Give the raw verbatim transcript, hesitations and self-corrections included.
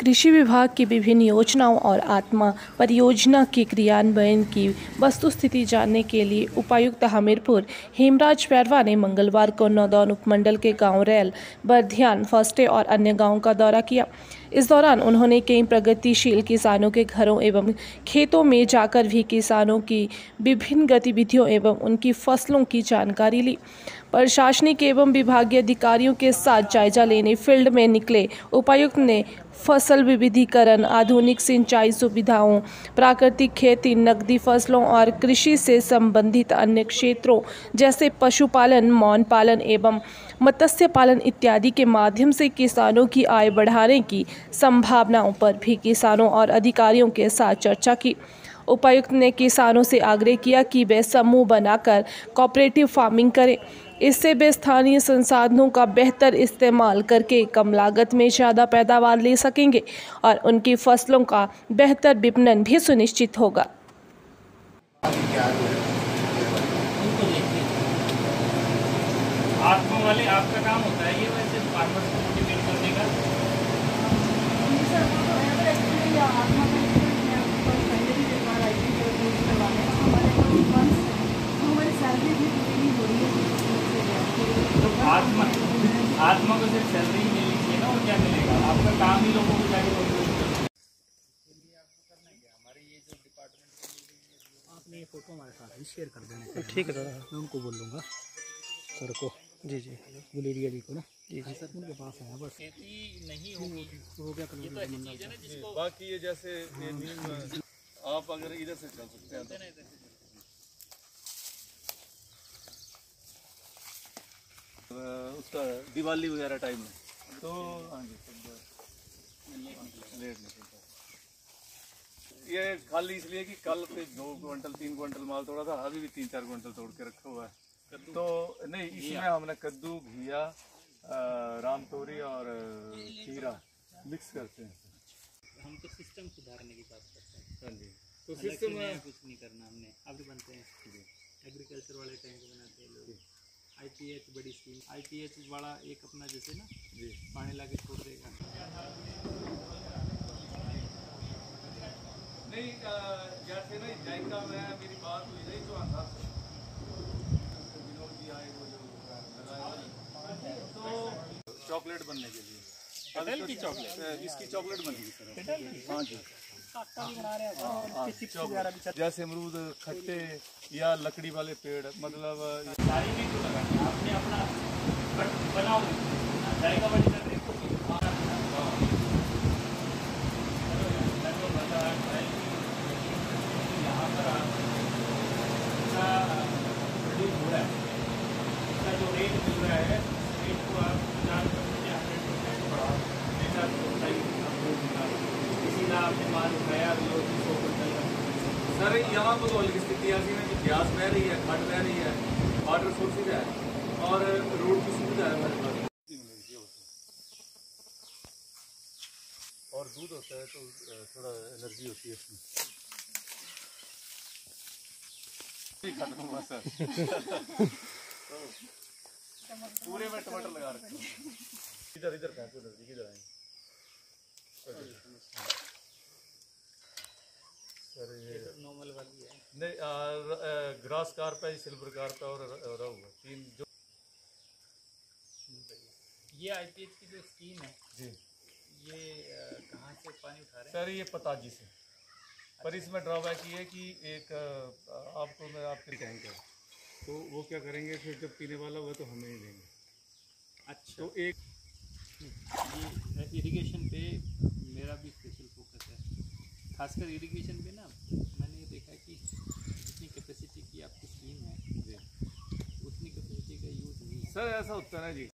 कृषि विभाग की विभिन्न योजनाओं और आत्मा परियोजना के क्रियान्वयन की वस्तुस्थिति जानने के लिए उपायुक्त हमीरपुर हेमराज पैरवा ने मंगलवार को नौदौन उपमंडल के गांव रैल, बर्ध्यान, फस्टे और अन्य गांवों का दौरा किया। इस दौरान उन्होंने कई प्रगतिशील किसानों के घरों एवं खेतों में जाकर भी किसानों की विभिन्न गतिविधियों एवं उनकी फसलों की जानकारी ली। प्रशासनिक एवं विभागीय अधिकारियों के साथ जायजा लेने फील्ड में निकले उपायुक्त ने फसल विविधीकरण, आधुनिक सिंचाई सुविधाओं, प्राकृतिक खेती, नकदी फसलों और कृषि से संबंधित अन्य क्षेत्रों जैसे पशुपालन, मौन पालन एवं मत्स्य पालन इत्यादि के माध्यम से किसानों की आय बढ़ाने की संभावनाओं पर भी किसानों और अधिकारियों के साथ चर्चा की। उपायुक्त ने किसानों से आग्रह किया कि वे समूह बनाकर कोऑपरेटिव फार्मिंग करें। इससे वे स्थानीय संसाधनों का बेहतर इस्तेमाल करके कम लागत में ज़्यादा पैदावार ले सकेंगे और उनकी फसलों का बेहतर विपणन भी सुनिश्चित होगा। आत्मा वाले आपका काम होता है ये वैसे फार्मर्स को मोटिवेट करने का। तो आत्मा आत्मा को सिर्फ सैलरी मिलनी चाहिए ना, और क्या मिलेगा? आपका काम ही लोगों को जाके मोटिवेट करना है। हमारे ये जो डिपार्टमेंट आपने ये फोटो हमारे साथ भी शेयर कर देना। ठीक है सर, मैं उनको बोल दूँगा सर को। जी जी गुलेरिया जी को ना। जी जी सर, उनके पास है बस खेती नहीं होगी तो हो गया। तो बाकी ये जैसे ये नीम आप अगर इधर से चल सकते हैं तो उसका दिवाली वगैरह टाइम में तो हाँ जी लेट नहीं चलता। ये खाली इसलिए कि कल पे दो क्विंटल तीन क्विंटल माल तोड़ा था, अभी भी तीन चार क्विंटल तोड़ के रखा हुआ है। तो नहीं, इसमें हमने कद्दू, घिया, राम तोरी और खीरा मिक्स करते हैं। हम तो सिस्टम सुधारने की बात करते हैं। हाँ जी, तो सिस्टम में कुछ नहीं करना हमने, अभी बनते हैं एग्रीकल्चर वाले टैंक बनाते हैं लोग। आई पी एच बड़ी स्कीम, आई पी एच वाला एक अपना जैसे ना जी पानी ला के छोड़ देगा। नहीं जैसे ना जायका में मेरी बात हुई नहीं तो आधा तो चॉकलेट बनने के लिए कटहल की चॉकलेट, इसकी चॉकलेट बनेगी सर। हाँ जी, जैसे अमरूद, खट्टे या लकड़ी वाले पेड़, मतलब सारी चीज तो लगानी है आपने अपना बनाओ जाएगा बड़ी कर रही कुछ यहाँ पर इसका प्रोड्यूस हो रहा है, इसका जो रेट मिल रहा है रेट को आप पचास परसेंट या हंड्रेड परसेंट बढ़ा जैसा किसी का आपने माल उठाया सौ क्विंटल। सर यहाँ पर तो अलग स्थिति ऐसी है कि गैस बह रही है, खट बह रही है, वाटर सोर्सेज है और रोड की सुविधा है हमारे पास और दूध होता है तो थोड़ा एनर्जी होती है इसमें। खत्म हुआ सर। तो पूरे में टमाटर लगा रखे हैं। इधर इधर फेंको, नजदीक इधर आए सर। ये नॉर्मल वाली है नहीं, ग्रास कार्प है, सिल्वर कार्प है और रहू है, तीन जो ये आई पी एच की जो स्कीम है जी, ये कहाँ से पानी उठा रहे हैं? सर ये पताजी से। पर इसमें ड्रॉबैक ये है कि एक आपको मैं आपके टैंक है तो वो क्या करेंगे फिर जब पीने वाला हुआ तो हमें ही देंगे। अच्छा, तो एक ये इरिगेशन पे मेरा भी स्पेशल फोकस है, खासकर इरिगेशन पे ना। मैंने ये देखा कि जितनी कैपेसिटी की आपकी स्कीम है उतनी कैपेसिटी का यूज़ नहीं है। सर ऐसा होता है ना जी।